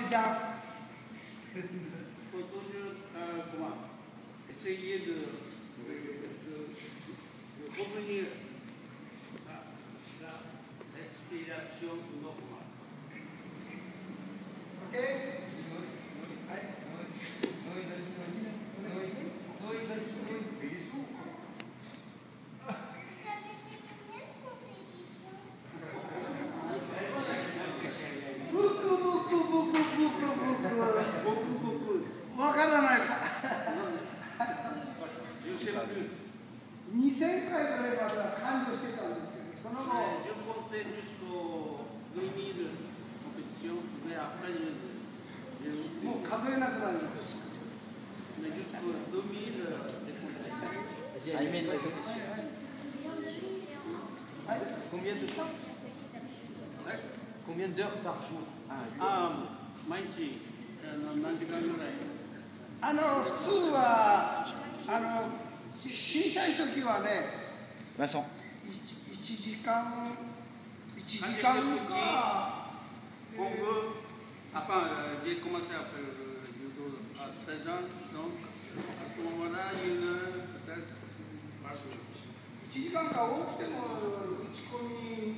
間。 faut toujours essayer de revenir à la respiration normale. OK?はい。わからないか。2000回ぐらいまでは完了してたんですけど、その後。もう数えなくなるんです。 Combien d'heures par jour? 毎日何時間ぐらい？ 普通は小さい時はね、1時間か。 J'ai commencé à faire le judo à 13 ans, donc à ce moment-là, 1 heure peut-être par jour. 1時間か多くても打ち込み